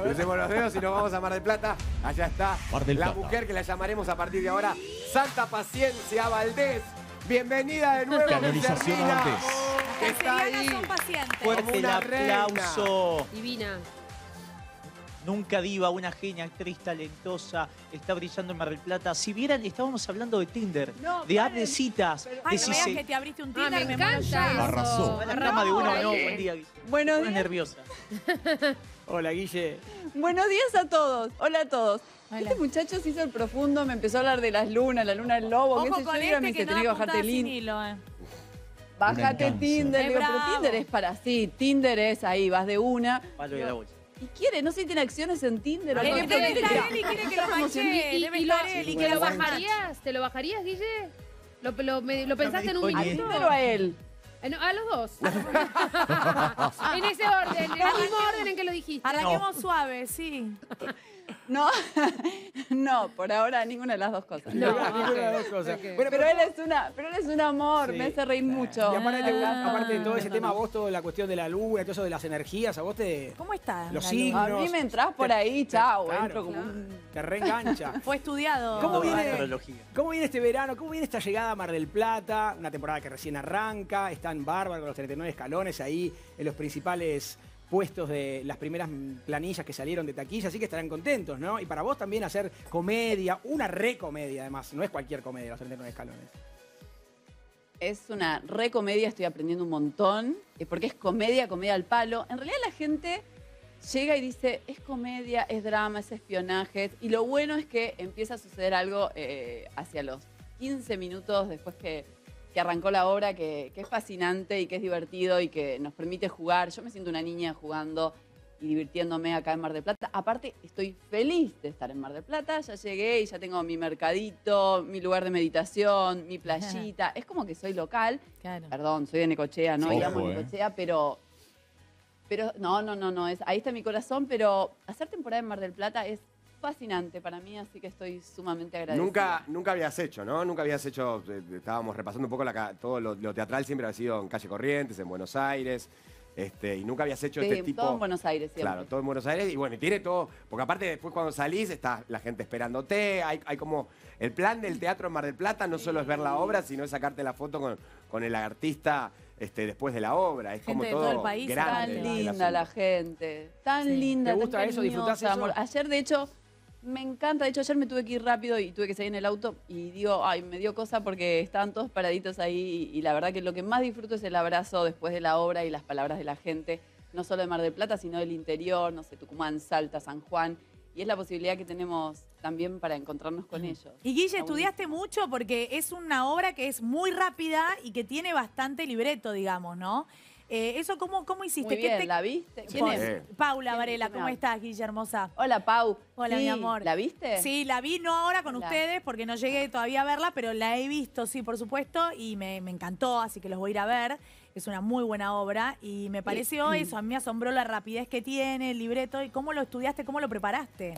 Crucemos los dedos y nos vamos a Mar del Plata. Allá está la mujer que la llamaremos a partir de ahora Santa Paciencia Valdés. Bienvenida de nuevo, Canonización a Valdés. Que está ahí. Son pacientes. Fuerte el aplauso. Divina. Nunca diva, una genia, actriz talentosa, está brillando en Mar del Plata. Si vieran, estábamos hablando de Tinder, de app de citas. Ay, de no veas que te abriste un Tinder, me me muero encanta ya. eso. Arrasó. A la cama de uno, no, buen día. Buenos Estás días. nerviosa. Hola, Guille. Buenos días a todos. Hola a todos. Hola. Este muchacho se hizo el profundo, me empezó a hablar de las lunas, la luna del lobo, qué Ojo sé con yo, y ahora me este que dice, no tenés que da bajarte puntada el sin link. hilo, Bájate cáncer. Tinder. Es Digo, pero bravo. Tinder es para sí, Tinder es ahí, vas de una. Palo de la bolsa. Y quiere, no sé si tiene acciones en Tinder o Es algo. que debe estar él y quiere que lo manche. Debe estar él y ¿Y que lo lo bajaría. bajarías? ¿Te lo bajarías, Guille? ¿Lo pensaste en un Oye, ¿A minuto? Tinder o a él? No, a los dos. En ese orden, en el mismo orden en que lo dijiste. Arranquemos suave, sí. No, no, por ahora ninguna de las dos cosas. No, Ninguna de las dos cosas. Bueno, Pero él es un amor, Sí. me hace reír mucho. Y aparte de todo ese tema, vos toda la cuestión de la luna, todo eso de las energías, a vos te... ¿Cómo está? Los la signos. luna? A mí me entras por ahí, chao, Claro, entro como un... Te reengancha. Fue estudiado. ¿Cómo viene? Astrología. ¿Cómo viene este verano? ¿Cómo viene esta llegada a Mar del Plata? Una temporada que recién arranca, están bárbaros los 39 escalones ahí en los principales puestos de las primeras planillas que salieron de taquilla, así que estarán contentos, ¿no? Y para vos también hacer comedia, una recomedia además, no es cualquier comedia los 39 escalones. Es una recomedia, estoy aprendiendo un montón, porque es comedia, comedia al palo. En realidad la gente llega y dice, es comedia, es drama, es espionaje. Y lo bueno es que empieza a suceder algo hacia los 15 minutos después que arrancó la obra, que es fascinante y que es divertido y que nos permite jugar. Yo me siento una niña jugando y divirtiéndome acá en Mar del Plata. Aparte, estoy feliz de estar en Mar del Plata. Ya llegué y ya tengo mi mercadito, mi lugar de meditación, mi playita. Es como que soy local. Claro. Perdón, soy de Necochea, ¿no? Sí, Y amo ojo, Necochea, pero no. Ahí está mi corazón, pero hacer temporada en Mar del Plata es fascinante para mí, así que estoy sumamente agradecida. Nunca habías hecho, ¿no? Nunca habías hecho, estábamos repasando un poco todo lo teatral, siempre había sido en Calle Corrientes, en Buenos Aires, y nunca habías hecho Sí, este tipo... todo en Buenos Aires siempre. Claro, todo en Buenos Aires, y bueno, y tiene todo, porque aparte después cuando salís está la gente esperándote, hay como... El plan del teatro en Mar del Plata no solo es ver la obra, sino es sacarte la foto con el artista después de la obra, es como Gente de todo el todo país, grande. Tan el linda asunto. la gente, tan Sí. linda, ¿Te tan gusta eso? ¿Disfrutás cariñosa, eso? amor. Ayer, de hecho, me encanta. De hecho, ayer me tuve que ir rápido y tuve que salir en el auto y digo, ay, me dio cosa porque estaban todos paraditos ahí y la verdad que lo que más disfruto es el abrazo después de la obra y las palabras de la gente, no solo de Mar del Plata, sino del interior, no sé, Tucumán, Salta, San Juan. Y es la posibilidad que tenemos también para encontrarnos con ellos. Y Guille, Está estudiaste mucho porque es una obra que es muy rápida y que tiene bastante libreto, digamos, ¿no? ¿Eso cómo hiciste? Muy bien, ¿la viste? ¿Quién Pues, es? Paula ¿Quién- Varela, quién me ¿cómo habla? estás, Guille, hermosa? Hola, Pau. Hola, Sí, mi amor. ¿La viste? Sí, la vi, no ahora con Hola. ustedes, porque no llegué todavía a verla, pero la he visto, sí, por supuesto, y me encantó, así que los voy a ir a ver. Es una muy buena obra y me pareció eso, a mí me asombró la rapidez que tiene, el libreto, y cómo lo estudiaste, cómo lo preparaste.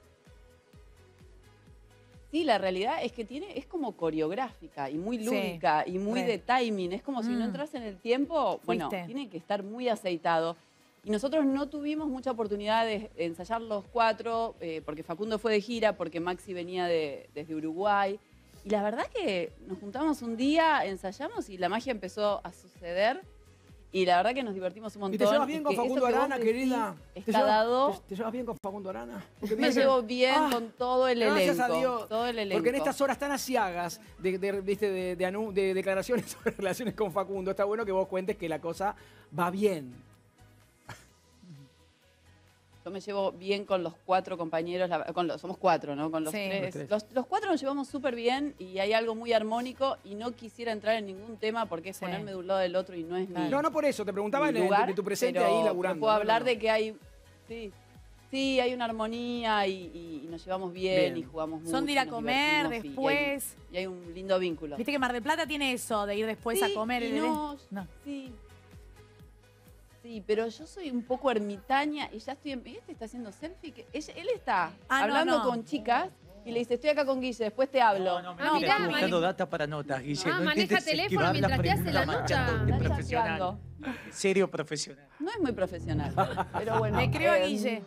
Sí, la realidad es que es como coreográfica y muy Sí, lúdica y muy re. de timing. Es como si no Mm. entras en el tiempo, bueno, Fuiste. tiene que estar muy aceitado. Y nosotros no tuvimos mucha oportunidad de ensayar los cuatro, porque Facundo fue de gira, porque Maxi venía desde Uruguay. Y la verdad que nos juntamos un día, ensayamos y la magia empezó a suceder. Y la verdad que nos divertimos un montón. ¿Y te llevas bien con que eso Facundo que vos Arana, decís querida? Está dado. ¿Te llevas bien con Facundo Arana? Porque Me dicen- llevo bien Ah, con todo el elenco. Gracias a Dios. Todo el elenco. Porque en estas horas tan asiagas de declaraciones sobre relaciones con Facundo, está bueno que vos cuentes que la cosa va bien. Yo me llevo bien con los cuatro compañeros, somos cuatro, ¿no? Con los Sí. tres. Los tres. Los cuatro nos llevamos súper bien y hay algo muy armónico y no quisiera entrar en ningún tema porque es Sí. ponerme de un lado del otro y no es mi, No, no por eso, te preguntaba mi en lugar, de tu presente pero ahí laburando. te puedo No, no, hablar no. de que hay... Sí, hay una armonía y nos llevamos bien, Bien. y jugamos mucho. Son de ir a nos comer divertimos después. Y hay un lindo vínculo. Viste que Mar del Plata tiene eso, de ir después Sí, a comer. y no. Sí, pero yo soy un poco ermitaña y ya estoy en... ¿Este está haciendo selfie? Él está Ah, no, hablando no. con chicas y le dice, estoy acá con Guille, después te hablo. No, Ah, me mirá, está buscando mane- data para notas, Guille. Ah, no maneja intentes teléfono esquivar mientras te hace la pregunta, nota. Marquito, Está profesional. chateando. Serio profesional. No es muy profesional, pero bueno. Le creo a Guille.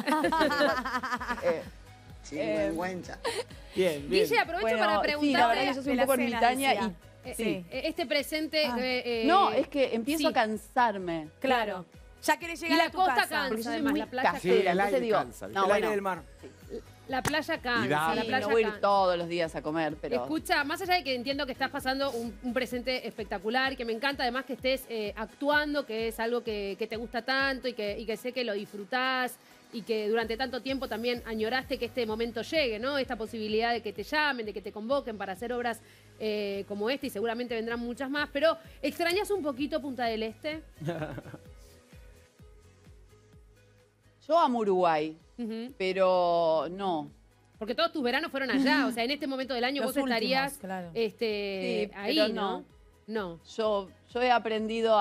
Sí, vergüenza. Bien, bien. Guille, aprovecho Bueno, para sí, la preguntarte. verdad que yo soy de un la poco cena, ermitaña decía. y... Sí. Este presente. Ah. No, es que empiezo sí. a cansarme. Claro. Ya querés Y llegar la a tu costa casa. cansa, Porque yo soy además, muy la playa casera, Sí, el entonces aire digo, cansa, ¿viste? no, El aire bueno, del mar. La playa cansa, da- la sí, playa no voy a ir cansa. todos los días a comer, pero... Escucha, más allá de que entiendo que estás pasando un presente espectacular, que me encanta además que estés actuando, que es algo que te gusta tanto y que sé que lo disfrutás y que durante tanto tiempo también añoraste que este momento llegue, ¿no? Esta posibilidad de que te llamen, de que te convoquen para hacer obras como esta y seguramente vendrán muchas más, pero ¿extrañas un poquito Punta del Este? Yo amo Uruguay, Ujú. pero no. Porque todos tus veranos fueron allá, o sea, en este momento del año Los vos últimos, estarías claro. ahí, pero ¿no? No. Yo he aprendido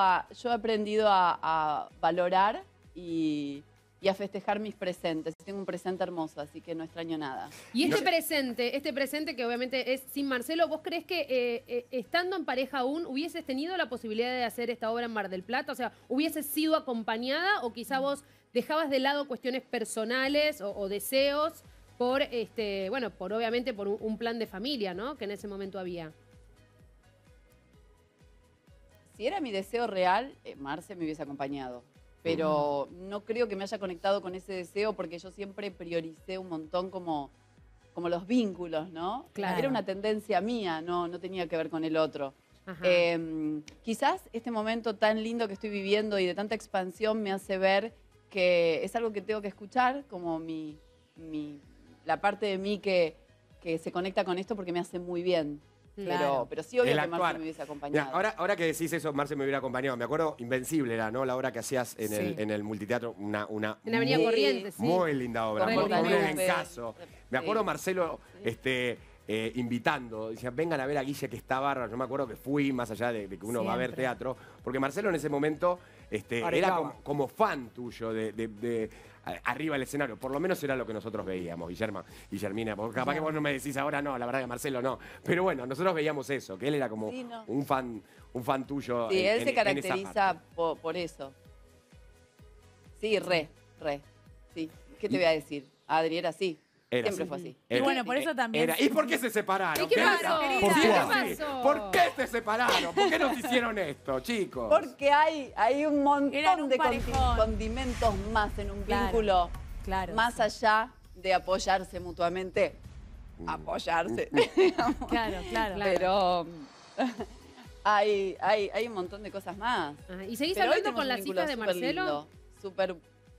a valorar y a festejar mis presentes. Tengo un presente hermoso, así que no extraño nada. Y este presente que obviamente es sin Marcelo, ¿vos crees que estando en pareja aún hubieses tenido la posibilidad de hacer esta obra en Mar del Plata? O sea, ¿hubieses sido acompañada o quizá vos dejabas de lado cuestiones personales o deseos por, obviamente por un plan de familia, ¿no? Que en ese momento había. Si era mi deseo real, Marce me hubiese acompañado. Pero no creo que me haya conectado con ese deseo porque yo siempre prioricé un montón como los vínculos, ¿no? Claro. Era una tendencia mía, no tenía que ver con el otro. Ajá. Quizás este momento tan lindo que estoy viviendo y de tanta expansión me hace ver que es algo que tengo que escuchar, como la parte de mí que se conecta con esto porque me hace muy bien. Claro. Pero sí, obvio El que Marce actuar. me hubiese Mira, acompañado. ahora que decís eso, Marce me hubiera acompañado. Me acuerdo, Invencible era, ¿no? La obra que hacías en, Sí. en el multiteatro. Una En Avenida muy- Corrientes, sí. muy linda obra. Corre Con un Corrientes. elencazo. Me acuerdo Sí. Marcelo invitando. Decían, vengan a ver a Guille que está bárbaro. Yo me acuerdo que fui, más allá de que uno va a ver Siempre. teatro. Porque Marcelo en ese momento era Arengaba. como fan tuyo arriba del escenario. Por lo menos era lo que nosotros veíamos, Guillermina. Porque capaz que vos no me decís ahora, no, la verdad que Marcelo no. Pero bueno, nosotros veíamos eso, que él era como Sí, no. un fan tuyo. Sí, él se en esa caracteriza parte. por eso. Sí, re. Sí. ¿Qué te voy a decir? Adri era así. Era Siempre así. fue así. Y bueno, por eso también. ¿Y por qué se separaron? ¿Y qué Querida? pasó? ¿Por ¿Qué qué pasó? ¿Por qué se separaron? ¿Por qué nos hicieron esto, chicos? Porque hay un montón Eran un de parejón. condimentos más en un Claro, vínculo. claro, Más sí. allá de apoyarse mutuamente. Apoyarse. Claro, claro. Pero hay un montón de cosas más. Ajá. ¿Y seguís Pero hoy hablando tenemos con un las vínculo hijas de súper Marcelo? lindo, súper...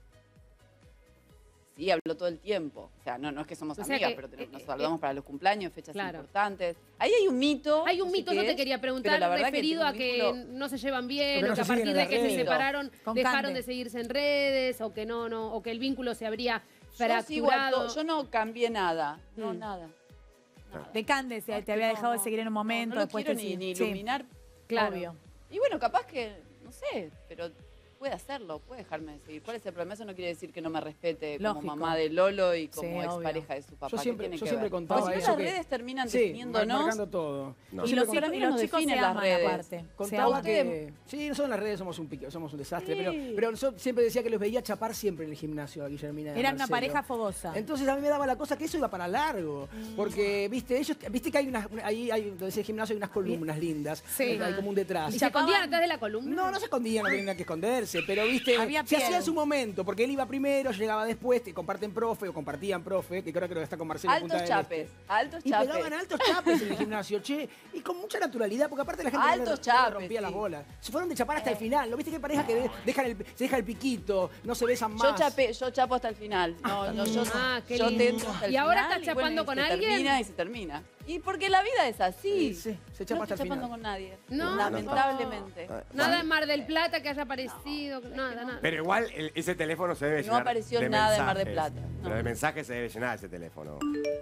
Sí, hablo todo el tiempo. O sea, no es que somos O sea amigas, que, pero nos saludamos para los cumpleaños, fechas claro. importantes. Ahí hay un mito. Hay un no sé mito, qué yo te es, quería pero preguntar, la verdad referido que a que tengo un vínculo- no se llevan bien, Porque no o que a se siguen partir en de las que se redes. separaron Con dejaron Cande. de seguirse en redes, o que o que el vínculo se habría Yo sigo a fracturado. yo no cambié nada. No, Mm. nada. De Candes, te había dejado de seguir en un momento, No, lo después quiero te ni sí. iluminar. Claro. Obvio. Y bueno, capaz que, no sé, pero puede hacerlo, puede dejarme de seguir. ¿Cuál es el problema? Eso no quiere decir que no me respete Lógico. como mamá de Lolo y como Sí, expareja de su papá. Yo ¿Qué siempre, tiene yo que siempre ver? contaba Porque si eso. no, que- las redes terminan Sí, definiéndonos. marcando todo. No. Y Siempre los, para hijos, mí y no los nos chicos se definen las aman redes. aparte. Se Contaba aman. que... Sí, nosotros en las redes somos un desastre, Sí. pero yo siempre decía que los veía chapar siempre en el gimnasio a Guillermina y a Eran una Marcelo. pareja fogosa. Entonces a mí me daba la cosa que eso iba para largo. Porque, viste que hay ahí donde es el gimnasio hay unas columnas lindas. Sí. Hay como un detrás. ¿Y se escondían atrás de la columna? No se escondían, no tenían nada que esconderse, pero viste, Había se piel. hacía en su momento, porque él iba primero, llegaba después, te comparten profe o compartían profe, que creo que está con Marcelo en Punta Altos del chapes, Este. altos Y chapes. pegaban altos chapes en el gimnasio, che, y con mucha naturalidad, porque aparte la gente Altos no le chapes, rompía las sí. bolas. Se fueron de chapar hasta el final, ¿no viste que hay parejas que se dejan el piquito, no se besan más? Yo chapo hasta el final. No, yo qué yo lindo. tento hasta el ¿Y ahora final, estás chapando bueno, con y se alguien? termina y se termina. Y porque la vida es así. Sí, se chapa No hasta estoy el chapando final. con nadie. No. Lamentablemente. Nada en Mar del Plata que haya aparecido, nada. Pero igual ese teléfono se debe No llenar. apareció de nada en Mar del mensajes. Plata, no. Pero de mensajes se debe llenar ese teléfono.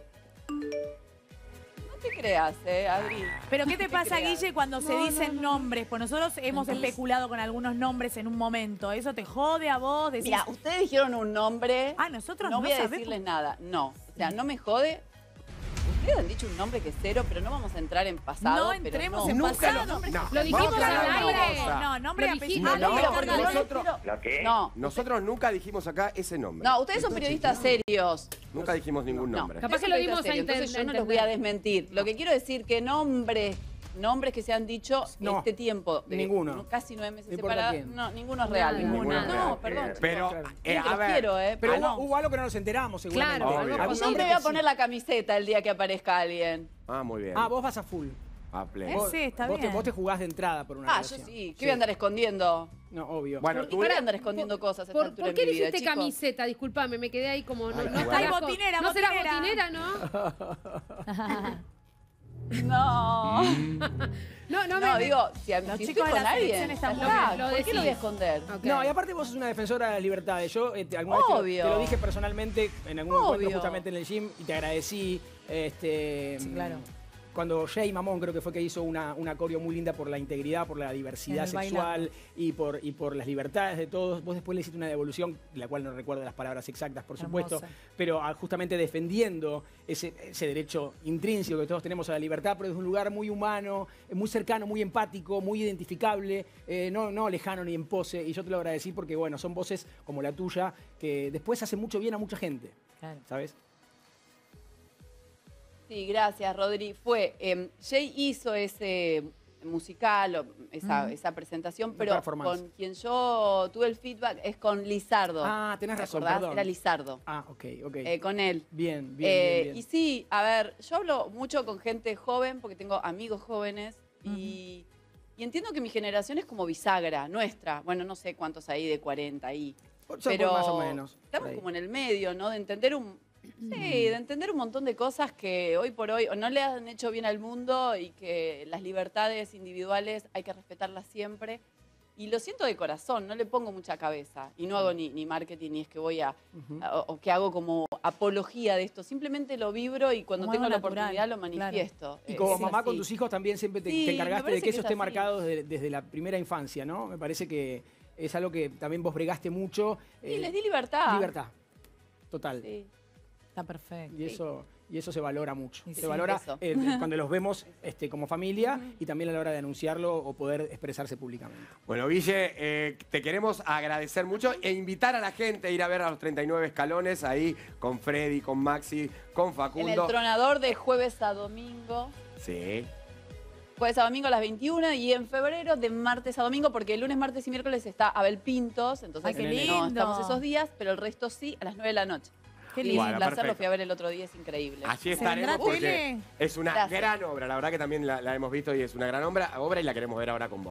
No te creas, Adri. Pero ¿qué te pasa, creas. Guille, cuando se dicen nombres? Pues nosotros hemos especulado con algunos nombres en un momento. ¿Eso te jode a vos? Decís, Mira, ustedes dijeron un nombre. Ah, nosotros no no voy a sabemos. decirles nada. No. O sea, no me jode. Ustedes han dicho un nombre que es cero, pero no vamos a entrar en pasado. No pero entremos no. en Nunca pasado. Lo dijimos Vamos a al hablar una aire. cosa. No, nombre y Lo apellido. dijimos. No, No, porque no, no les nosotros- quiero- ¿Lo qué? No, Nosotros nunca dijimos acá ese nombre. no, ustedes son periodistas serios. Nunca dijimos ningún No, nombre. Capaz ustedes que son lo periodistas dimos a serios, entonces yo no los voy a desmentir. Lo que quiero decir que nombres que se han dicho No, este tiempo. ninguno. Casi 9 meses No importa separados. quién. No, ninguno es real. Ninguno. Ninguno. Ninguno es No, real. perdón. chicos. Pero, Miren a que los ver, quiero, Pero no. hubo algo que no nos enteramos, seguramente. Claro, Obvio. algo Algún Yo pasó. siempre nombre voy a que poner sí. la camiseta el día que aparezca alguien. Ah, muy bien. Ah, vos vas a full. A play. Sí, está vos bien. Vos te jugás de entrada por una Ah, yo relación. sí. ¿Qué voy a andar escondiendo? No, obvio. Bueno, ¿Por tú qué voy a andar escondiendo cosas a esta ¿Por altura qué de mi vida, dijiste chicos? camiseta? Disculpame, me quedé ahí como... No, Ay, no bueno. estarás Ay, con- botinera, ¿No serás botinera. botinera, no? No. No, no, No, me... digo, si Los estoy chicos de con la alguien, selección están ya muy está. bien. Lo ¿Por qué lo voy a decís. esconder? Ok. No, y aparte vos sos una defensora de las libertades. Yo alguna vez Obvio. te lo dije personalmente en algún encuentro Obvio. justamente en el gym y te agradecí. Sí, claro. Cuando Jay Mamón creo que fue que hizo una coreo muy linda por la integridad, por la diversidad En el sexual y por las libertades de todos. Vos después le hiciste una devolución, la cual no recuerdo las palabras exactas, por supuesto, Hermosa. pero justamente defendiendo ese derecho intrínseco que todos tenemos a la libertad, pero desde un lugar muy humano, muy cercano, muy empático, muy identificable, no lejano ni en pose. Y yo te lo agradecí porque, bueno, son voces como la tuya que después hacen mucho bien a mucha gente, Claro. ¿sabes? Sí, gracias, Rodri. Jay hizo ese musical, o esa presentación, pero performance. con quien yo tuve el feedback es con Lizardo. Ah, tenés ¿Te razón, acordás? perdón. Era Lizardo, Ah, ok. con él. Bien, bien. Y sí, a ver, yo hablo mucho con gente joven porque tengo amigos jóvenes y entiendo que mi generación es como bisagra, nuestra. Bueno, no sé cuántos hay de 40 ahí. Pero más o menos. por estamos ahí. como en el medio, ¿no? De entender un montón de cosas que hoy por hoy o no le han hecho bien al mundo y que las libertades individuales hay que respetarlas siempre. Y lo siento de corazón, no le pongo mucha cabeza. Y no hago ni marketing, ni es que voy o que hago como apología de esto. Simplemente lo vibro y cuando Como tengo algo la oportunidad natural, lo manifiesto. Y como Es mamá así. con tus hijos también siempre te Sí, me encargaste de parece que que eso es esté así. marcado desde la primera infancia, ¿no? Me parece que es algo que también vos bregaste mucho. Sí, les di libertad. Libertad. Total. Sí. Está perfecto. Y eso se valora mucho. Y Se sí, valora eso. cuando los vemos como familia y también a la hora de anunciarlo o poder expresarse públicamente. Bueno, Guille, te queremos agradecer mucho e invitar a la gente a ir a ver a los 39 escalones ahí con Freddy, con Maxi, con En el Facundo. Tronador de jueves a domingo. Sí. Jueves a domingo a las 21 y en febrero de martes a domingo, porque el lunes, martes y miércoles está Abel Pintos, entonces Ay, qué no lindo. estamos esos días, pero el resto sí, a las 9 de la noche. Qué Y lindo. es un placer, perfecto. lo fui a ver el otro día, es increíble. Allí ¿Se estaremos vendrá porque tele? es una Gracias. gran obra. La verdad que también la hemos visto y es una gran obra y la queremos ver ahora con vos.